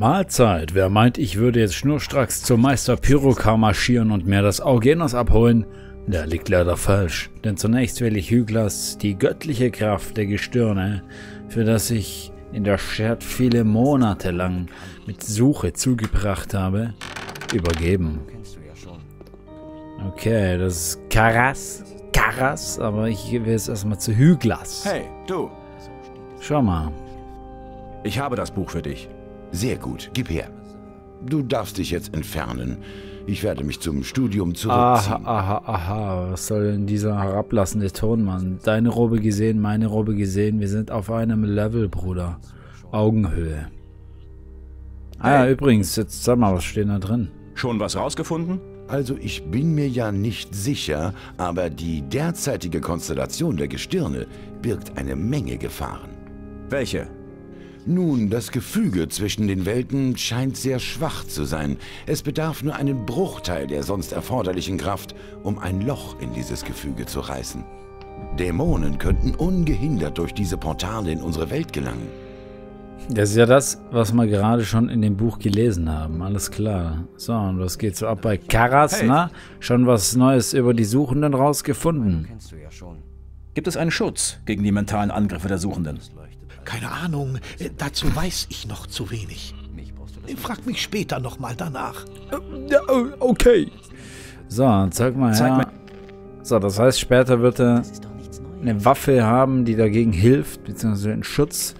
Mahlzeit. Wer meint, ich würde jetzt schnurstracks zum Meister Pyrokar marschieren und mir das Auge Innos abholen, der liegt leider falsch. Denn zunächst will ich Hyglas, die göttliche Kraft der Gestirne, für das ich in der Stadt viele Monate lang mit Suche zugebracht habe, übergeben. Okay, das ist Karas, aber ich will jetzt erstmal zu Hyglas. Hey, du. Schau mal. Ich habe das Buch für dich. Sehr gut, gib her. Du darfst dich jetzt entfernen. Ich werde mich zum Studium zurückziehen. Aha. Was soll denn dieser herablassende Ton, Mann? Deine Robe gesehen, meine Robe gesehen. Wir sind auf einem Level, Bruder. Augenhöhe. Ja, übrigens, jetzt sag mal, was steht da drin? Schon was rausgefunden? Also ich bin mir ja nicht sicher, aber die derzeitige Konstellation der Gestirne birgt eine Menge Gefahren. Welche? Nun, das Gefüge zwischen den Welten scheint sehr schwach zu sein. Es bedarf nur einen Bruchteil der sonst erforderlichen Kraft, um ein Loch in dieses Gefüge zu reißen. Dämonen könnten ungehindert durch diese Portale in unsere Welt gelangen. Das ist ja das, was wir gerade schon in dem Buch gelesen haben. Alles klar. So, und was geht so ab bei Karas, na? Schon was Neues über die Suchenden rausgefunden? Gibt es einen Schutz gegen die mentalen Angriffe der Suchenden? Keine Ahnung, dazu weiß ich noch zu wenig. Frag mich später nochmal danach. Okay. So, zeig mal her. So, das heißt, später wird er eine Waffe haben, die dagegen hilft, beziehungsweise einen Schutz.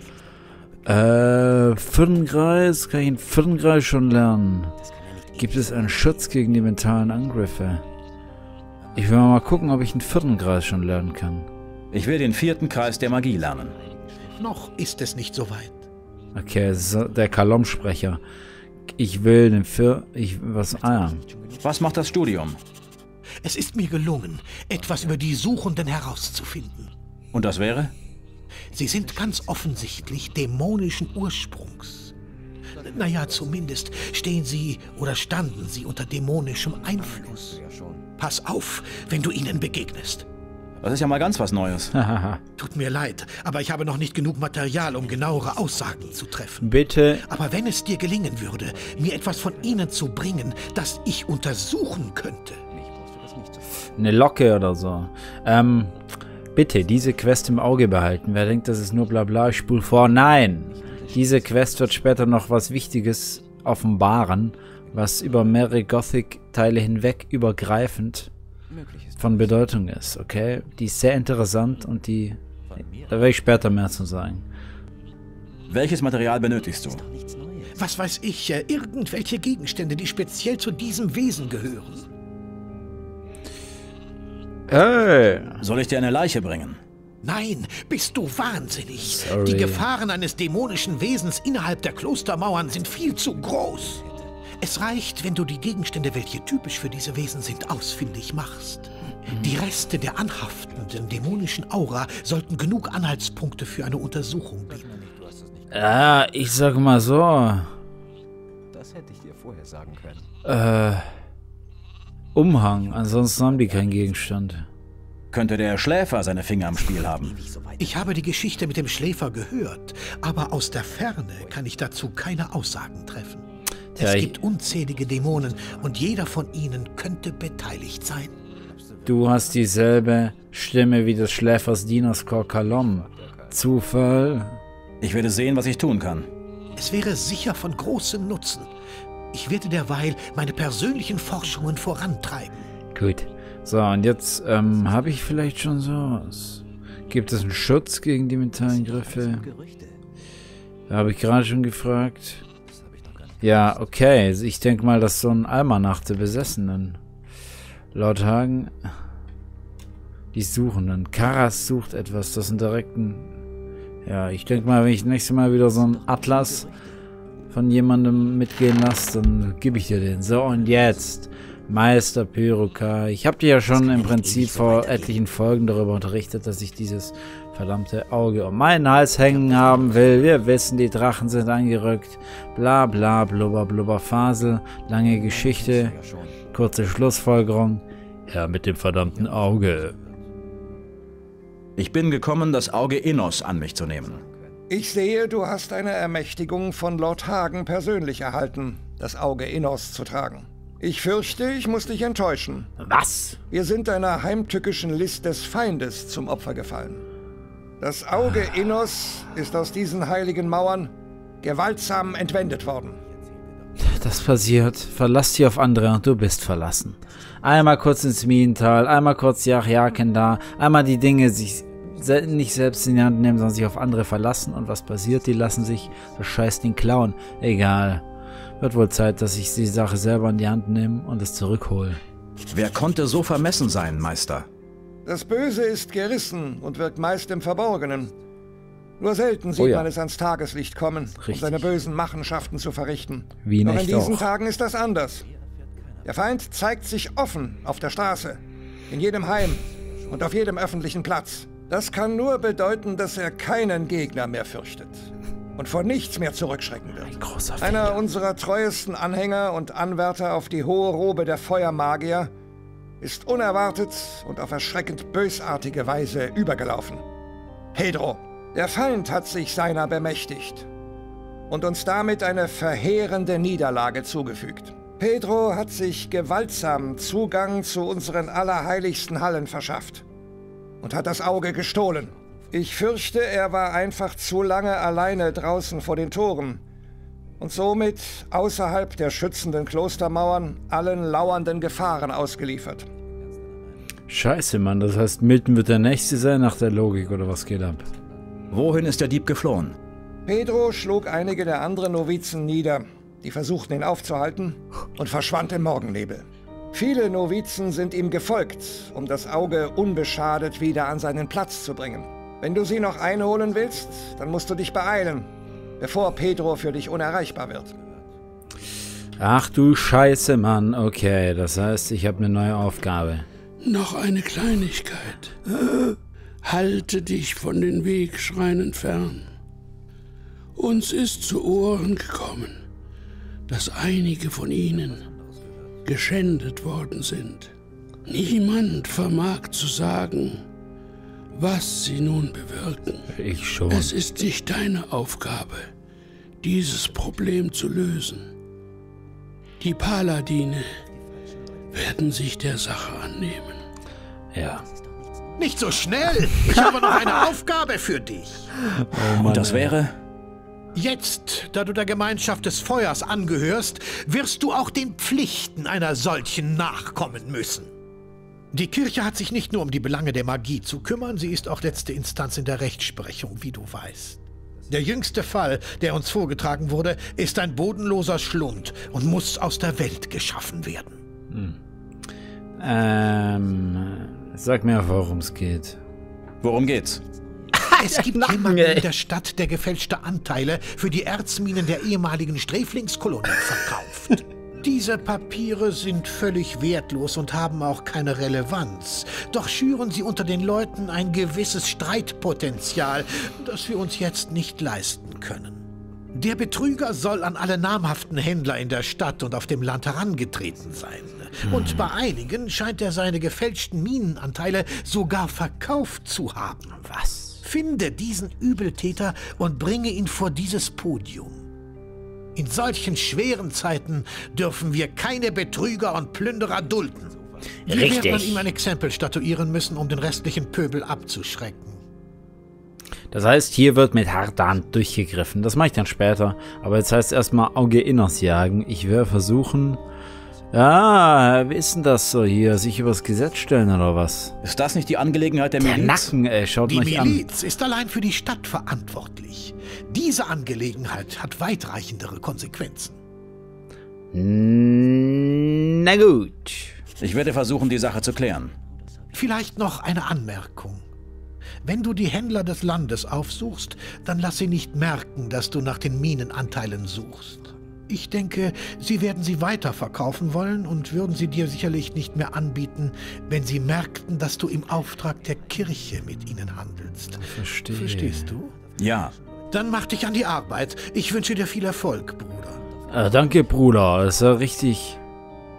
Firnenkreis, kann ich einen Firnenkreis schon lernen? Gibt es einen Schutz gegen die mentalen Angriffe? Ich will mal gucken, ob ich einen Firnenkreis schon lernen kann. Ich will den 4. Kreis der Magie lernen. Noch ist es nicht so weit. Okay, das ist der Kalom-Sprecher. Ich will den Was macht das Studium? Es ist mir gelungen, etwas über die Suchenden herauszufinden. Und das wäre? Sie sind ganz offensichtlich dämonischen Ursprungs. Naja, zumindest stehen sie oder standen sie unter dämonischem Einfluss. Pass auf, wenn du ihnen begegnest. Das ist ja mal ganz was Neues. Tut mir leid, aber ich habe noch nicht genug Material, um genauere Aussagen zu treffen. Bitte. Aber wenn es dir gelingen würde, mir etwas von ihnen zu bringen, das ich untersuchen könnte. Eine Locke oder so. Bitte, diese Quest im Auge behalten. Wer denkt, das ist nur Blabla, ich spul vor. Nein! Diese Quest wird später noch was Wichtiges offenbaren, was über mehrere Gothic-Teile hinweg übergreifend von Bedeutung ist, okay? Die ist sehr interessant und da werde ich später mehr zu sagen. Welches Material benötigst du? Was weiß ich, irgendwelche Gegenstände, die speziell zu diesem Wesen gehören. Hey! Soll ich dir eine Leiche bringen? Nein, bist du wahnsinnig. Sorry. Die Gefahren eines dämonischen Wesens innerhalb der Klostermauern sind viel zu groß. Es reicht, wenn du die Gegenstände, welche typisch für diese Wesen sind, ausfindig machst. Die Reste der anhaftenden dämonischen Aura sollten genug Anhaltspunkte für eine Untersuchung bieten. Ja, ich sag mal so. Das hätte ich dir vorher sagen können. Umhang, ansonsten haben die keinen Gegenstand. Könnte der Schläfer seine Finger am Spiel haben? Ich habe die Geschichte mit dem Schläfer gehört, aber aus der Ferne kann ich dazu keine Aussagen treffen. Es gibt unzählige Dämonen und jeder von ihnen könnte beteiligt sein. Du hast dieselbe Stimme wie des Schläfers Dinaskor Kalom. Zufall? Ich werde sehen, was ich tun kann. Es wäre sicher von großem Nutzen. Ich werde derweil meine persönlichen Forschungen vorantreiben. Gut. So, und jetzt habe ich vielleicht schon sowas. Gibt es einen Schutz gegen die mentalen Griffe? Da habe ich gerade schon gefragt. Ja, okay. Ich denke mal, das ist so ein Almanach der Besessenen. Laut Hagen, die Suchenden. Karas sucht etwas, das sind direkten... Ja, ich denke mal, wenn ich nächstes Mal wieder so einen Atlas von jemandem mitgehen lasse, dann gebe ich dir den. So, und jetzt, Meister Pyrokar. Ich habe dir ja schon im Prinzip vor etlichen Folgen darüber unterrichtet, dass ich dieses verdammte Auge um meinen Hals hängen haben will. Wir wissen, die Drachen sind angerückt. Bla bla, blubber blubber Fasel. Lange Geschichte. Kurze Schlussfolgerung. Ja, mit dem verdammten Auge. Ich bin gekommen, das Auge Innos an mich zu nehmen. Ich sehe, du hast eine Ermächtigung von Lord Hagen persönlich erhalten, das Auge Innos zu tragen. Ich fürchte, ich muss dich enttäuschen. Was? Wir sind einer heimtückischen List des Feindes zum Opfer gefallen. Das Auge Innos ist aus diesen heiligen Mauern gewaltsam entwendet worden. Das passiert. Verlass dich auf andere und du bist verlassen. Einmal kurz ins Minental, einmal kurz die Achjaken da, einmal die Dinge sich nicht selbst in die Hand nehmen, sondern sich auf andere verlassen. Und was passiert? Die lassen sich das Scheißding klauen. Egal. Wird wohl Zeit, dass ich die Sache selber in die Hand nehme und es zurückhole. Wer konnte so vermessen sein, Meister? Das Böse ist gerissen und wirkt meist im Verborgenen. Nur selten sieht man es ans Tageslicht kommen, um seine bösen Machenschaften zu verrichten. Wie Doch in diesen Tagen ist das anders. Der Feind zeigt sich offen auf der Straße, in jedem Heim und auf jedem öffentlichen Platz. Das kann nur bedeuten, dass er keinen Gegner mehr fürchtet und vor nichts mehr zurückschrecken wird. Einer unserer treuesten Anhänger und Anwärter auf die hohe Robe der Feuermagier ist unerwartet und auf erschreckend bösartige Weise übergelaufen. Pedro. Der Feind hat sich seiner bemächtigt und uns damit eine verheerende Niederlage zugefügt. Pedro hat sich gewaltsam Zugang zu unseren allerheiligsten Hallen verschafft und hat das Auge gestohlen. Ich fürchte, er war einfach zu lange alleine draußen vor den Toren und somit außerhalb der schützenden Klostermauern allen lauernden Gefahren ausgeliefert. Scheiße, Mann, das heißt, Milton wird der Nächste sein nach der Logik, oder was geht ab? Wohin ist der Dieb geflohen? Pedro schlug einige der anderen Novizen nieder, die versuchten ihn aufzuhalten, und verschwand im Morgennebel. Viele Novizen sind ihm gefolgt, um das Auge unbeschadet wieder an seinen Platz zu bringen. Wenn du sie noch einholen willst, dann musst du dich beeilen, bevor Pedro für dich unerreichbar wird. Ach du Scheiße, Mann. Okay, das heißt, ich habe eine neue Aufgabe. Noch eine Kleinigkeit. Halte dich von den Wegschreinen fern. Uns ist zu Ohren gekommen, dass einige von ihnen geschändet worden sind. Niemand vermag zu sagen, was sie nun bewirken. Ich schon. Es ist nicht deine Aufgabe, dieses Problem zu lösen. Die Paladine werden sich der Sache annehmen. Ja. Nicht so schnell! Ich habe noch eine Aufgabe für dich. Oh Mann, Und das wäre? Jetzt, da du der Gemeinschaft des Feuers angehörst, wirst du auch den Pflichten einer solchen nachkommen müssen. Die Kirche hat sich nicht nur um die Belange der Magie zu kümmern, sie ist auch letzte Instanz in der Rechtsprechung, wie du weißt. Der jüngste Fall, der uns vorgetragen wurde, ist ein bodenloser Schlund und muss aus der Welt geschaffen werden. Sag mir, worum es geht. Worum geht's? Es gibt jemanden in der Stadt, der gefälschte Anteile für die Erzminen der ehemaligen Sträflingskolonie verkauft. Diese Papiere sind völlig wertlos und haben auch keine Relevanz. Doch schüren sie unter den Leuten ein gewisses Streitpotenzial, das wir uns jetzt nicht leisten können. Der Betrüger soll an alle namhaften Händler in der Stadt und auf dem Land herangetreten sein. Und bei einigen scheint er seine gefälschten Minenanteile sogar verkauft zu haben. Was? Finde diesen Übeltäter und bringe ihn vor dieses Podium. In solchen schweren Zeiten dürfen wir keine Betrüger und Plünderer dulden. Wir werden ihm ein Exempel statuieren müssen, um den restlichen Pöbel abzuschrecken. Das heißt, hier wird mit harter Hand durchgegriffen. Das mache ich dann später. Aber jetzt heißt erstmal Auge Innos jagen. Ich werde versuchen... Ja, wie ist denn das so hier? Sich übers Gesetz stellen oder was? Ist das nicht die Angelegenheit der Miliz? Der Nacken, ey, schaut euch an. Die Miliz ist allein für die Stadt verantwortlich. Diese Angelegenheit hat weitreichendere Konsequenzen. Na gut. Ich werde versuchen, die Sache zu klären. Vielleicht noch eine Anmerkung. Wenn du die Händler des Landes aufsuchst, dann lass sie nicht merken, dass du nach den Minenanteilen suchst. Ich denke, sie werden sie weiterverkaufen wollen und würden sie dir sicherlich nicht mehr anbieten, wenn sie merkten, dass du im Auftrag der Kirche mit ihnen handelst. Verstehe. Verstehst du? Ja. Dann mach dich an die Arbeit. Ich wünsche dir viel Erfolg, Bruder. Danke, Bruder. Das ist ja richtig...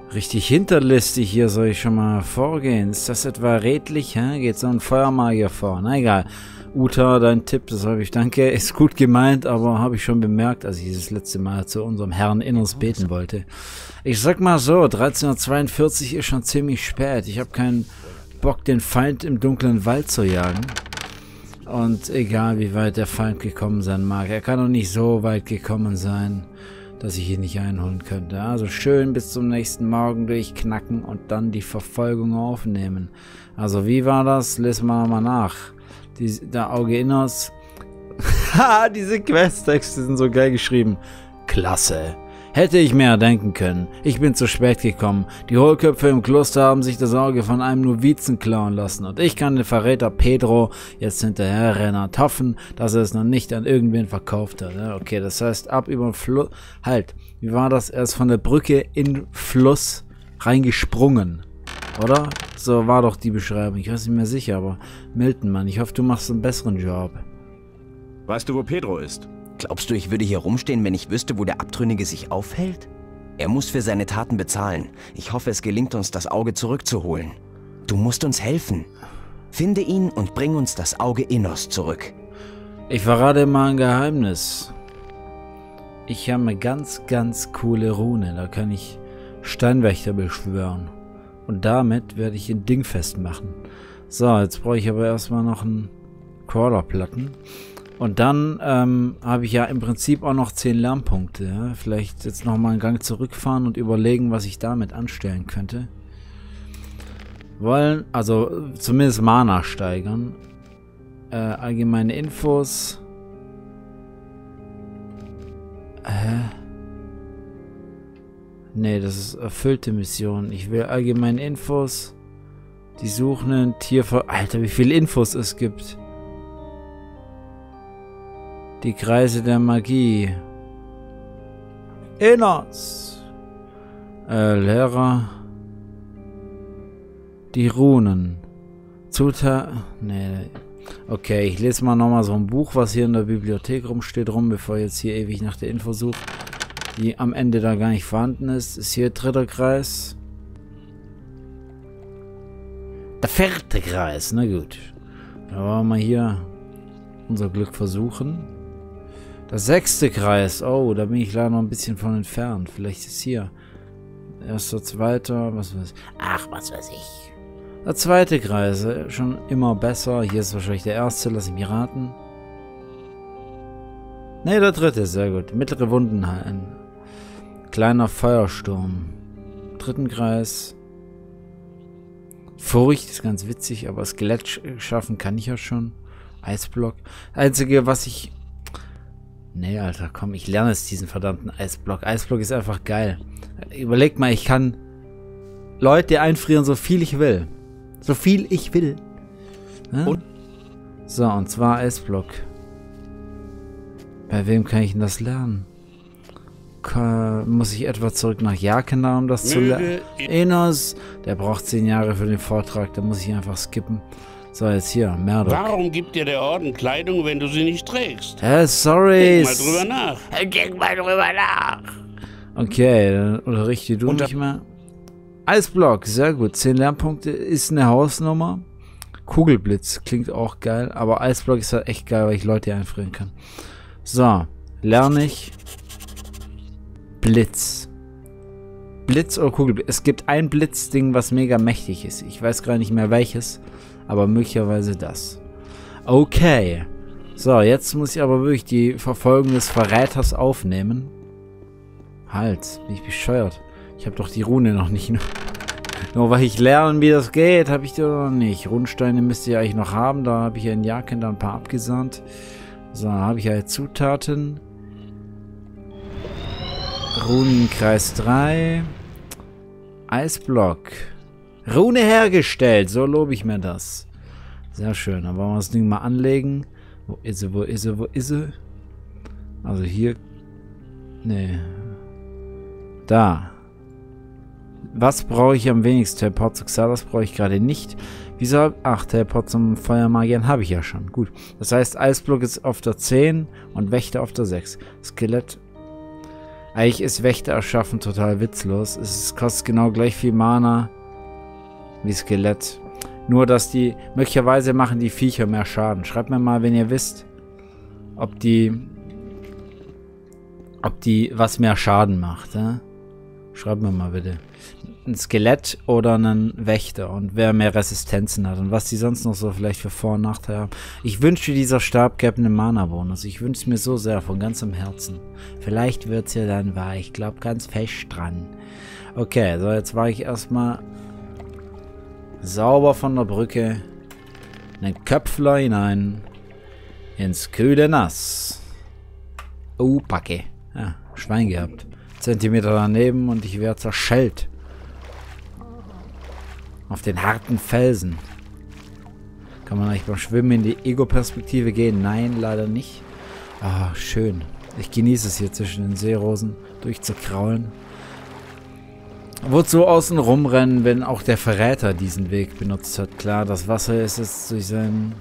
Richtig hinterlistig hier soll ich schon mal vorgehen. Ist das etwa redlich? Hä? Geht so ein Feuermagier vor? Na egal. Uta, dein Tipp, das habe ich, danke, ist gut gemeint, aber habe ich schon bemerkt, als ich das letzte Mal zu unserem Herrn Inners beten wollte. Ich sag mal so, 1342 ist schon ziemlich spät. Ich habe keinen Bock, den Feind im dunklen Wald zu jagen. Und egal, wie weit der Feind gekommen sein mag, er kann doch nicht so weit gekommen sein, dass ich ihn nicht einholen könnte. Also schön bis zum nächsten Morgen durchknacken und dann die Verfolgung aufnehmen. Also wie war das? Lesen wir mal nach. Der Auge Inners. Ha, diese Questtexte sind so geil geschrieben. Klasse. Hätte ich mehr denken können. Ich bin zu spät gekommen. Die Hohlköpfe im Kloster haben sich das Auge von einem Novizen klauen lassen. Und ich kann den Verräter Pedro jetzt hinterherrennen und hoffen, dass er es noch nicht an irgendwen verkauft hat. Ja, okay, das heißt, ab über den Fluss... Halt, wie war das? Er ist von der Brücke in den Fluss reingesprungen. Oder? So war doch die Beschreibung. Ich weiß nicht mehr sicher, aber Milton, Mann, ich hoffe, du machst einen besseren Job. Weißt du, wo Pedro ist? Glaubst du, ich würde hier rumstehen, wenn ich wüsste, wo der Abtrünnige sich aufhält? Er muss für seine Taten bezahlen. Ich hoffe, es gelingt uns, das Auge zurückzuholen. Du musst uns helfen. Finde ihn und bring uns das Auge Innos zurück. Ich verrate mal ein Geheimnis. Ich habe eine ganz, ganz coole Rune. Da kann ich Steinwächter beschwören. Und damit werde ich ein Ding festmachen. So, jetzt brauche ich aber erstmal noch einen Crawler-Platten. Und dann habe ich ja im Prinzip auch noch 10 Lernpunkte. Ja? Vielleicht jetzt nochmal einen Gang zurückfahren und überlegen, was ich damit anstellen könnte. Wollen, also zumindest Mana steigern. Allgemeine Infos. Nee, das ist erfüllte Mission. Ich will allgemeine Infos. Die suchenden Alter, wie viele Infos es gibt. Die Kreise der Magie. Innos. Lehrer. Die Runen. Zutat. Nee. Okay, ich lese mal nochmal so ein Buch, was hier in der Bibliothek rumsteht, bevor ich jetzt hier ewig nach der Info suche, die am Ende da gar nicht vorhanden ist. Ist hier 3. Kreis. Der 4. Kreis, na gut. Da wollen wir hier unser Glück versuchen. Der 6. Kreis. Oh, da bin ich leider noch ein bisschen von entfernt. Vielleicht ist hier 1., 2., was weiß ich. Ach, was weiß ich. Der 2. Kreis. Schon immer besser. Hier ist wahrscheinlich der 1. Lass ich mich raten. Ne, der 3. Sehr gut. Mittlere Wunden heilen. Kleiner Feuersturm. 3. Kreis. Furcht ist ganz witzig, aber Skelett schaffen kann ich ja schon. Eisblock. Einzige, was ich... Nee, Alter, komm, ich lerne jetzt diesen verdammten Eisblock. Eisblock ist einfach geil. Überleg mal, ich kann Leute einfrieren, so viel ich will. So viel ich will. Ja? So, und zwar Eisblock. Bei wem kann ich denn das lernen? Muss ich etwa zurück nach Jakena, um das zu lernen? Enos, der braucht 10 Jahre für den Vortrag, da muss ich einfach skippen. So, jetzt hier, Merdok. Warum gibt dir der Orden Kleidung, wenn du sie nicht trägst? Sorry. Denk mal drüber nach. Denk mal drüber nach. Okay, dann unterrichte du mich mal. Eisblock, sehr gut. 10 Lernpunkte ist eine Hausnummer. Kugelblitz klingt auch geil, aber Eisblock ist halt echt geil, weil ich Leute einfrieren kann. So, lerne ich Blitz. Blitz oder Kugelblitz. Es gibt ein Blitzding, was mega mächtig ist. Ich weiß gar nicht mehr welches, aber möglicherweise das. Okay. So, jetzt muss ich aber wirklich die Verfolgung des Verräters aufnehmen. Halt, bin ich bescheuert. Ich habe doch die Rune noch nicht. Nur weil ich lernen, wie das geht, habe ich die noch nicht. Runensteine müsste ich eigentlich noch haben. Da habe ich ja in Jakena ein paar abgesandt. So, dann habe ich ja jetzt Zutaten. Runenkreis 3. Eisblock. Rune hergestellt. So lobe ich mir das. Sehr schön. Dann wollen wir das Ding mal anlegen. Wo ist sie? Wo ist sie? Wo ist sie? Also hier. Nee. Da. Was brauche ich am wenigsten? Teleport zu Xalas brauche ich gerade nicht. Wieso? Ach, Teleport zum Feuermagiern habe ich ja schon. Gut. Das heißt, Eisblock ist auf der 10 und Wächter auf der 6. Skelett. Eigentlich ist Wächter erschaffen total witzlos. Es kostet genau gleich viel Mana wie Skelett. Nur, dass die... Möglicherweise machen die Viecher mehr Schaden. Schreibt mir mal, wenn ihr wisst, ob die was mehr Schaden macht. Ja? Schreibt mir mal bitte. Ein Skelett oder einen Wächter und wer mehr Resistenzen hat und was die sonst noch so vielleicht für Vor- und Nachteile haben. Ich wünsche dieser Stabcap einen Mana-Bonus. Ich wünsche es mir so sehr, von ganzem Herzen. Vielleicht wird es ja dann wahr. Ich glaube ganz fest dran. Okay, so jetzt war ich erstmal sauber von der Brücke. Einen Köpfler hinein. Ins kühle Nass. Oh, Packe. Ja, Schwein gehabt. Zentimeter daneben und ich wäre zerschellt. Auf den harten Felsen. Kann man eigentlich beim Schwimmen in die Ego-Perspektive gehen? Nein, leider nicht. Ah, schön. Ich genieße es hier zwischen den Seerosen durchzukraulen. Wozu außen rumrennen, wenn auch der Verräter diesen Weg benutzt hat? Klar, das Wasser ist jetzt durch seinen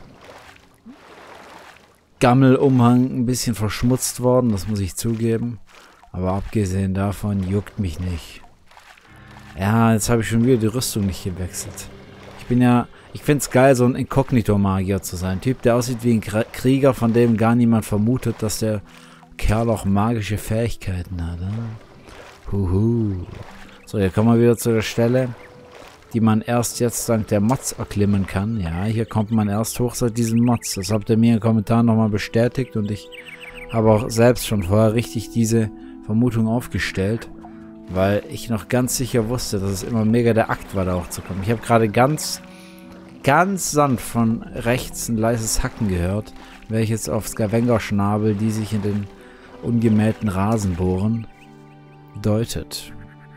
Gammelumhang ein bisschen verschmutzt worden, das muss ich zugeben. Aber abgesehen davon juckt mich nicht. Ja, jetzt habe ich schon wieder die Rüstung nicht gewechselt. Ich finde es geil, so ein Inkognito-Magier zu sein. Ein Typ, der aussieht wie ein Krieger, von dem gar niemand vermutet, dass der Kerl auch magische Fähigkeiten hat. Huhu. So, hier kommen wir wieder zu der Stelle, die man erst jetzt dank der Mods erklimmen kann. Ja, hier kommt man erst hoch seit diesen Mods. Das habt ihr mir in den Kommentaren nochmal bestätigt und ich habe auch selbst schon vorher richtig diese Vermutung aufgestellt, weil ich noch ganz sicher wusste, dass es immer mega der Akt war, da auch zu kommen. Ich habe gerade ganz sanft von rechts ein leises Hacken gehört, welches auf Scavenger-Schnabel, die sich in den ungemähten Rasen bohren, deutet.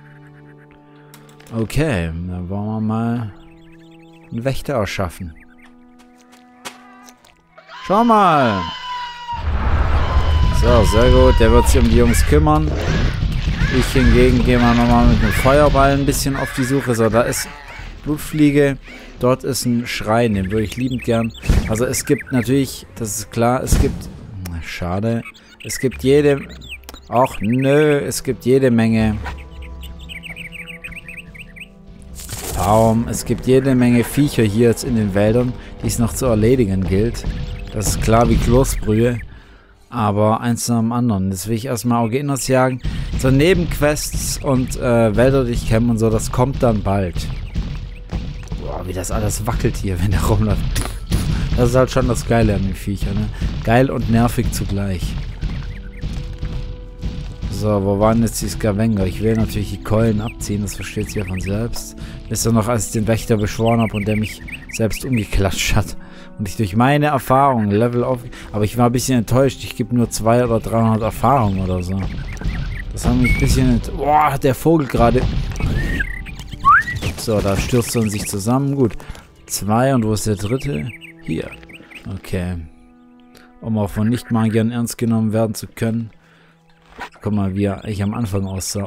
Okay, dann wollen wir mal einen Wächter erschaffen. Schau mal! So, sehr gut. Der wird sich um die Jungs kümmern. Ich hingegen gehe mal nochmal mit einem Feuerball ein bisschen auf die Suche. So, da ist Blutfliege. Dort ist ein Schrein, den würde ich liebend gern. Also es gibt natürlich, das ist klar, es gibt... Schade. Es gibt jede... Ach nö, es gibt jede Menge... Es gibt jede Menge Viecher hier jetzt in den Wäldern, die es noch zu erledigen gilt. Das ist klar wie Kloßbrühe. Aber eins nach dem anderen. Das will ich erstmal Augenos jagen. So Nebenquests und Wälder durchkämmen und so, das kommt dann bald. Boah, wie das alles wackelt hier, wenn der rumläuft. Das ist halt schon das Geile an den Viechern, ne? Geil und nervig zugleich. So, wo waren jetzt die Scavenger? Ich will natürlich die Keulen abziehen, das versteht sich ja von selbst. Wisst ihr noch, als ich den Wächter beschworen habe und der mich selbst umgeklatscht hat. Und ich durch meine Erfahrung Level auf... Aber ich war ein bisschen enttäuscht. Ich gebe nur 200 oder 300 Erfahrungen oder so. Das haben mich ein bisschen... Boah, der Vogel gerade... So, da stürzt er sich zusammen. Gut. 2 und wo ist der dritte? Hier. Okay. Um auch von Nicht-Magiern ernst genommen werden zu können. Guck mal, wie ich am Anfang aussah.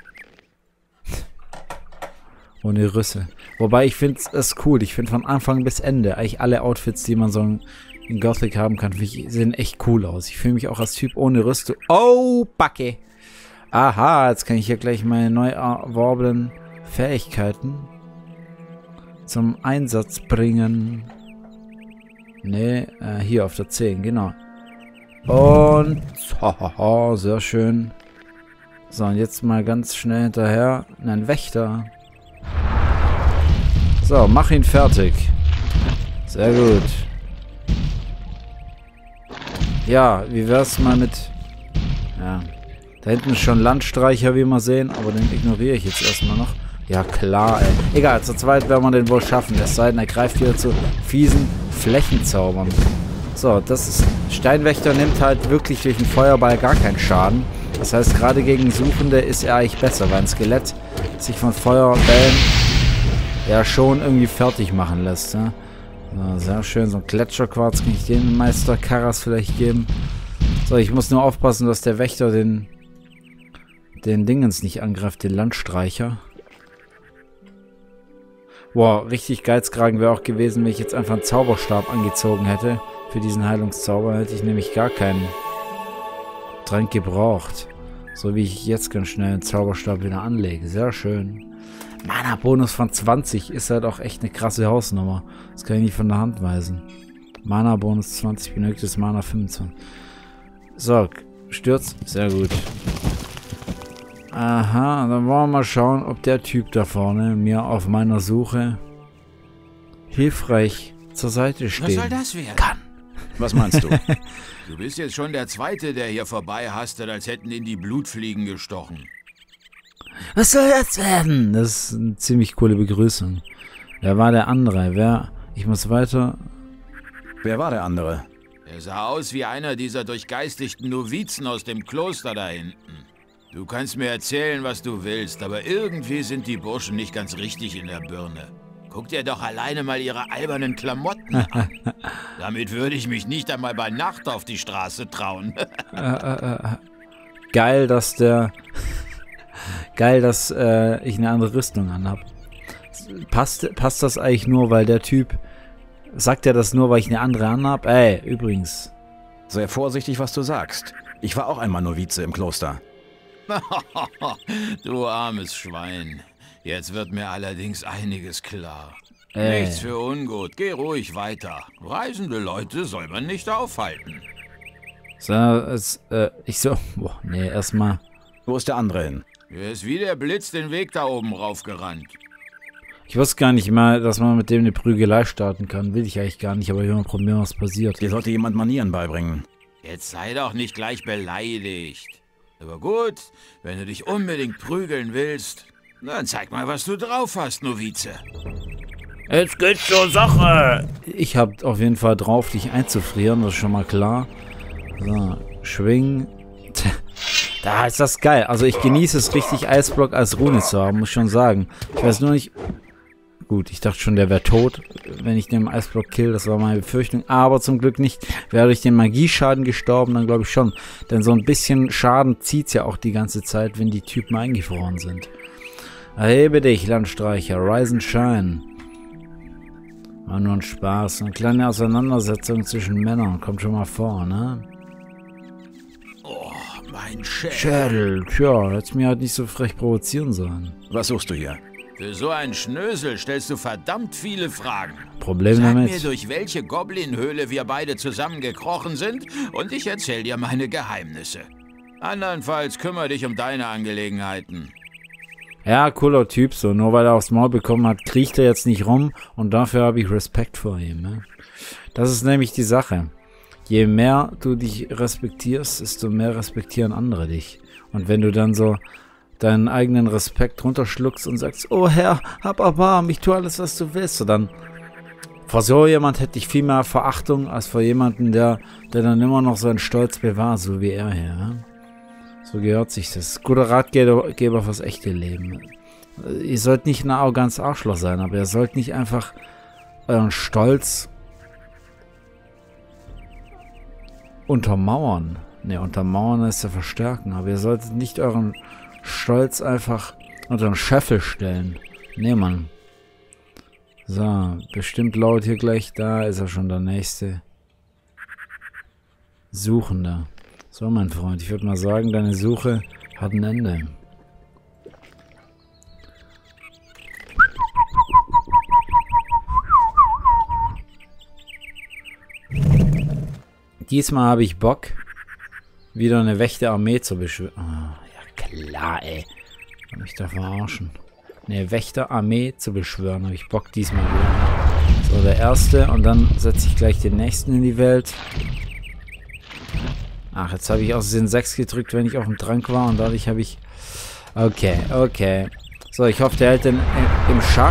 Ohne Rüssel. Wobei, ich finde es cool. Ich finde von Anfang bis Ende eigentlich alle Outfits, die man so in Gothic haben kann, sehen echt cool aus. Ich fühle mich auch als Typ ohne Rüstung. Oh, Backe! Aha, jetzt kann ich hier gleich meine neu erworbenen Fähigkeiten zum Einsatz bringen. Ne, hier auf der 10, genau. Und, hahaha, sehr schön. So, und jetzt mal ganz schnell hinterher. Ein Wächter. So, mach ihn fertig. Sehr gut. Ja, wie wär's mal mit... Ja, da hinten ist schon Landstreicher, wie wir sehen, aber den ignoriere ich jetzt erstmal noch. Ja, klar, ey. Egal, zu zweit werden wir den wohl schaffen. Es sei denn, er greift wieder zu fiesen Flächenzaubern. So, das ist... Steinwächter nimmt halt wirklich durch den Feuerball gar keinen Schaden. Das heißt, gerade gegen Suchende ist er eigentlich besser, weil ein Skelett sich von Feuerbällen ja schon irgendwie fertig machen lässt. Ja? So, sehr schön, so ein Gletscherquarz kann ich dem Meister Karas vielleicht geben. So, ich muss nur aufpassen, dass der Wächter den Dingens nicht angreift, den Landstreicher. Boah, richtig Geizkragen wäre auch gewesen, wenn ich jetzt einfach einen Zauberstab angezogen hätte. Für diesen Heilungszauber hätte ich nämlich gar keinen Trank gebraucht. So wie ich jetzt ganz schnell den Zauberstab wieder anlege. Sehr schön. Mana-Bonus von 20 ist halt auch echt eine krasse Hausnummer. Das kann ich nicht von der Hand weisen. Mana-Bonus 20, benötigtes Mana 25. So, Sturz. Sehr gut. Aha, dann wollen wir mal schauen, ob der Typ da vorne mir auf meiner Suche hilfreich zur Seite stehen Was soll das werden? kann. Was meinst du? Du bist jetzt schon der Zweite, der hier vorbei hastet, als hätten ihn die Blutfliegen gestochen. Was soll das werden? Das ist eine ziemlich coole Begrüßung. Wer war der andere? Ich muss weiter. Wer war der andere? Er sah aus wie einer dieser durchgeistigten Novizen aus dem Kloster da hinten. Du kannst mir erzählen, was du willst, aber irgendwie sind die Burschen nicht ganz richtig in der Birne. Guck dir doch alleine mal ihre albernen Klamotten an. Damit würde ich mich nicht einmal bei Nacht auf die Straße trauen. Geil, dass ich eine andere Rüstung anhab. Passt das eigentlich nur, weil der Typ... Sagt er das nur, weil ich eine andere anhab? Ey, übrigens. Sei vorsichtig, was du sagst. Ich war auch einmal Novize im Kloster. Du armes Schwein. Jetzt wird mir allerdings einiges klar. Ey. Nichts für ungut. Geh ruhig weiter. Reisende Leute soll man nicht aufhalten. Nee, erstmal. Wo ist der andere hin? Er ist wie der Blitz den Weg da oben raufgerannt. Ich wusste gar nicht mal, dass man mit dem eine Prügelei starten kann. Will ich eigentlich gar nicht, aber ich will mal probieren, was passiert. Dir sollte jemand Manieren beibringen. Jetzt sei doch nicht gleich beleidigt. Aber gut, wenn du dich unbedingt prügeln willst, dann zeig mal, was du drauf hast, Novize. Jetzt geht's zur Sache! Ich hab auf jeden Fall drauf, dich einzufrieren, das ist schon mal klar. So, schwingen. Da ist das geil. Also ich genieße es richtig, Eisblock als Rune zu haben, muss ich schon sagen. Ich weiß nur nicht... Gut, ich dachte schon, der wäre tot, wenn ich den Eisblock kill. Das war meine Befürchtung. Aber zum Glück nicht. Wäre durch den Magieschaden gestorben, dann glaube ich schon. Denn so ein bisschen Schaden zieht es ja auch die ganze Zeit, wenn die Typen eingefroren sind. Erhebe dich, Landstreicher. Rise and Shine. War nur ein Spaß. Eine kleine Auseinandersetzung zwischen Männern. Kommt schon mal vor, ne? Oh, mein Schädel. Schädel. Tja, hättest mir halt nicht so frech provozieren sollen. Was suchst du hier? Für so einen Schnösel stellst du verdammt viele Fragen. Problem Sag damit. mir, durch welche Goblin-Höhle wir beide zusammen gekrochen sind und ich erzähl dir meine Geheimnisse. Andernfalls kümmere dich um deine Angelegenheiten. Ja, cooler Typ, so. Nur weil er aufs Maul bekommen hat, kriecht er jetzt nicht rum und dafür habe ich Respekt vor ihm. Ne? Das ist nämlich die Sache. Je mehr du dich respektierst, desto mehr respektieren andere dich. Und wenn du dann so deinen eigenen Respekt runterschluckst und sagst, oh Herr, hab Erbarmen, ich tue alles, was du willst. So dann, vor so jemand hätte ich viel mehr Verachtung als vor jemandem, der dann immer noch seinen Stolz bewahrt, so wie er hier. Ja? So gehört sich das. Guter Ratgeber fürs echte Leben. Ihr sollt nicht ein arrogantes Arschloch sein, aber ihr sollt nicht einfach euren Stolz untermauern. Ne, untermauern ist ja verstärken, aber ihr solltet nicht euren Stolz einfach unter den Scheffel stellen. Nee, Mann. So, bestimmt laut hier gleich. Da ist er schon, der nächste Suchende. So, mein Freund, ich würde mal sagen, deine Suche hat ein Ende. Diesmal habe ich Bock, wieder eine Wächterarmee zu beschwören. Oh, ja klar, ey. Kann mich da verarschen. Eine Wächterarmee zu beschwören, habe ich Bock diesmal wieder. So, der erste und dann setze ich gleich den nächsten in die Welt. Ach, jetzt habe ich aus den 6 gedrückt, wenn ich auf dem Trank war und dadurch habe ich... Okay, okay. So, ich hoffe, der hält den im Schach.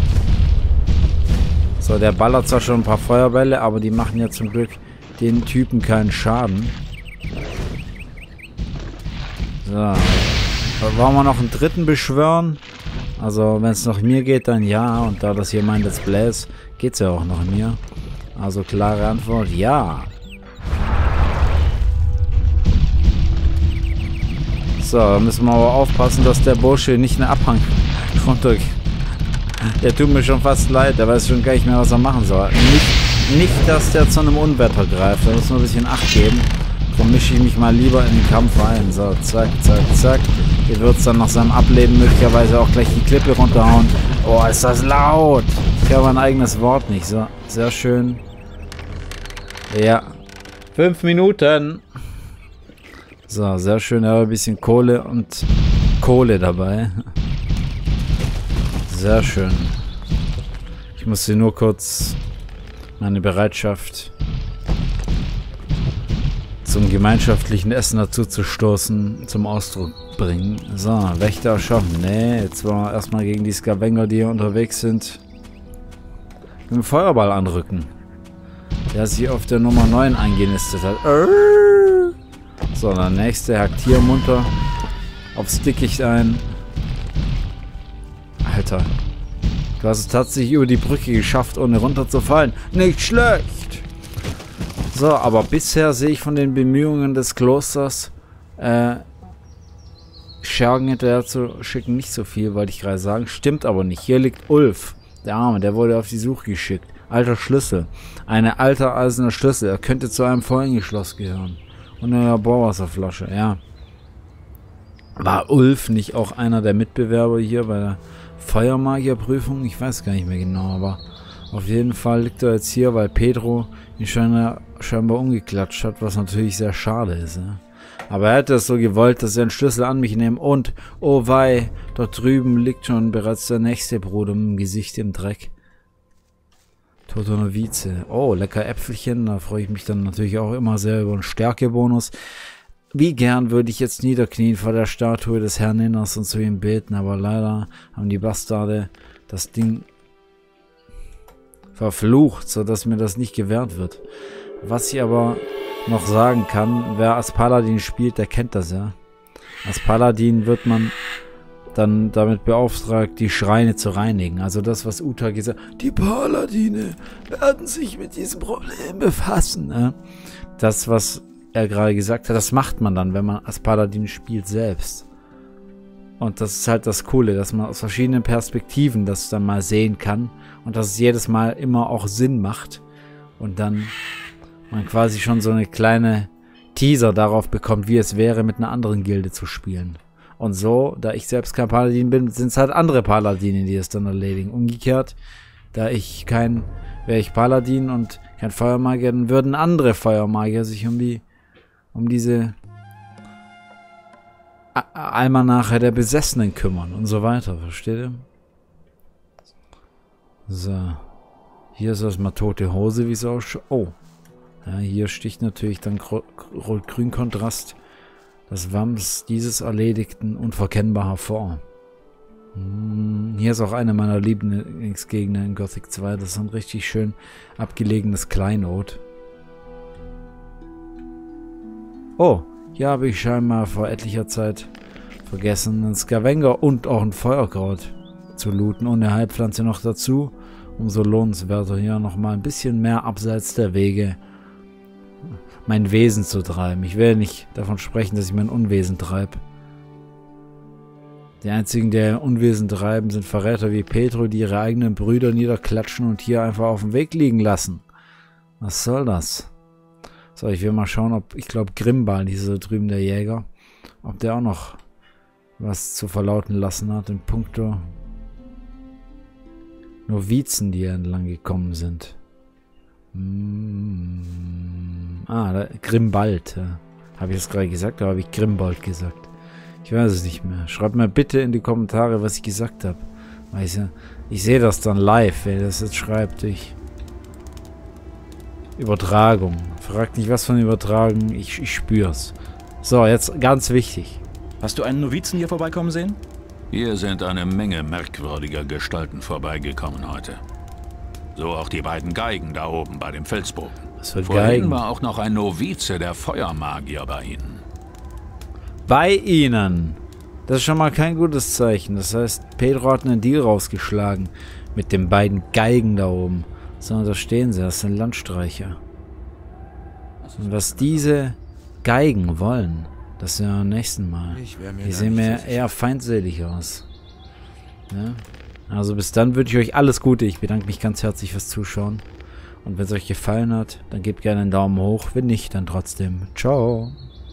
So, der ballert zwar schon ein paar Feuerbälle, aber die machen ja zum Glück den Typen keinen Schaden. So. Wollen wir noch einen dritten beschwören? Also, wenn es nach mir geht, dann ja. Und da das hier mein Let's Play ist, geht es ja auch nach mir. Also, klare Antwort, ja. So, da müssen wir aber aufpassen, dass der Bursche nicht einen Abhang runter... Der tut mir schon fast leid, der weiß schon gar nicht mehr, was er machen soll. Nicht, dass der zu einem Unwetter greift, da muss man ein bisschen Acht geben. Darum mische ich mich mal lieber in den Kampf rein. So, zack, zack, zack. Hier wird es dann nach seinem Ableben möglicherweise auch gleich die Klippe runterhauen. Oh, ist das laut! Ich habe mein eigenes Wort nicht. So, sehr schön. Ja. 5 Minuten. So, sehr schön. Da ein bisschen Kohle und Kohle dabei. Sehr schön. Ich muss hier nur kurz meine Bereitschaft zum gemeinschaftlichen Essen dazu zu stoßen, zum Ausdruck bringen. So, Wächter erschaffen. Nee, jetzt wollen wir erstmal gegen die Scavenger, die hier unterwegs sind, mit dem Feuerball anrücken. Der sich auf der Nummer 9 eingenistet hat. So, der nächste hackt hier munter aufs Dickicht ein. Alter. Du hast es tatsächlich über die Brücke geschafft, ohne runterzufallen. Nicht schlecht! So, aber bisher sehe ich von den Bemühungen des Klosters, Schergen hinterher zu schicken, nicht so viel, wollte ich gerade sagen. Stimmt aber nicht. Hier liegt Ulf, der Arme, der wurde auf die Suche geschickt. Alter Schlüssel. Eine alte eiserne Schlüssel. Er könnte zu einem Vorhängeschloss gehören. Und eine Bohrwasserflasche, ja. War Ulf nicht auch einer der Mitbewerber hier bei der Feuermagierprüfung? Ich weiß gar nicht mehr genau, aber auf jeden Fall liegt er jetzt hier, weil Pedro ihn scheinbar umgeklatscht hat, was natürlich sehr schade ist. Ja. Aber er hätte es so gewollt, dass er einen Schlüssel an mich nimmt und, oh wei, dort drüben liegt schon bereits der nächste Bruder mit dem Gesicht im Dreck. Tote Novize. Oh, lecker Äpfelchen, da freue ich mich dann natürlich auch immer sehr über einen Stärkebonus. Wie gern würde ich jetzt niederknien vor der Statue des Herrn Inners und zu ihm beten, aber leider haben die Bastarde das Ding verflucht, sodass mir das nicht gewährt wird. Was ich aber noch sagen kann, wer als Paladin spielt, der kennt das ja. Als Paladin wird man dann damit beauftragt, die Schreine zu reinigen. Also das, was Uta gesagt hat, die Paladine werden sich mit diesem Problem befassen. Ne? Das, was er gerade gesagt hat, das macht man dann, wenn man als Paladin spielt selbst. Und das ist halt das Coole, dass man aus verschiedenen Perspektiven das dann mal sehen kann und dass es jedes Mal immer auch Sinn macht und dann man quasi schon so eine kleine Teaser darauf bekommt, wie es wäre, mit einer anderen Gilde zu spielen. Und so, da ich selbst kein Paladin bin, sind es halt andere Paladine, die es dann erledigen. Umgekehrt, wäre ich Paladin und kein Feuermagier, dann würden andere Feuermagier sich um diese Almanache der Besessenen kümmern und so weiter, versteht ihr? So. Hier ist erstmal tote Hose, wie es ausschaut. Oh. Ja, hier sticht natürlich dann Rot-Grün-Kontrast des Wams dieses Erledigten unverkennbar hervor. Hier ist auch eine meiner Lieblingsgegner in Gothic 2. Das ist ein richtig schön abgelegenes Kleinod. Oh, hier habe ich scheinbar vor etlicher Zeit vergessen, einen Scavenger und auch ein Feuerkraut zu looten und eine Heilpflanze noch dazu. Umso lohnenswerter hier nochmal ein bisschen mehr abseits der Wege mein Wesen zu treiben. Ich werde nicht davon sprechen, dass ich mein Unwesen treibe. Die einzigen, die Unwesen treiben, sind Verräter wie Pedro, die ihre eigenen Brüder niederklatschen und hier einfach auf dem Weg liegen lassen. Was soll das? So, ich will mal schauen, ob, ich glaube Grimbal, dieser drüben der Jäger, ob der auch noch was zu verlauten lassen hat in puncto Novizen, die hier entlang gekommen sind. Grimbald. Ja. Habe ich das gerade gesagt oder habe ich Grimbald gesagt? Ich weiß es nicht mehr. Schreibt mir bitte in die Kommentare, was ich gesagt habe. Ich sehe das dann live, wer das jetzt schreibt. Übertragung. Fragt nicht was von Übertragung. Ich spür's. So, jetzt ganz wichtig. Hast du einen Novizen hier vorbeikommen sehen? Hier sind eine Menge merkwürdiger Gestalten vorbeigekommen heute. So auch die beiden Geigen da oben bei dem Felsbogen. Was für Vorhin Geigen? war auch noch ein Novize der Feuermagier bei ihnen. Bei ihnen. Das ist schon mal kein gutes Zeichen. Das heißt, Pedro hat einen Deal rausgeschlagen mit den beiden Geigen da oben. So, da stehen sie. Das sind Landstreicher. Und was diese Geigen wollen, das ja beim nächsten Mal. Die sehen mir eher feindselig aus. Ja? Also bis dann wünsche ich euch alles Gute. Ich bedanke mich ganz herzlich fürs Zuschauen. Und wenn es euch gefallen hat, dann gebt gerne einen Daumen hoch. Wenn nicht, dann trotzdem. Ciao.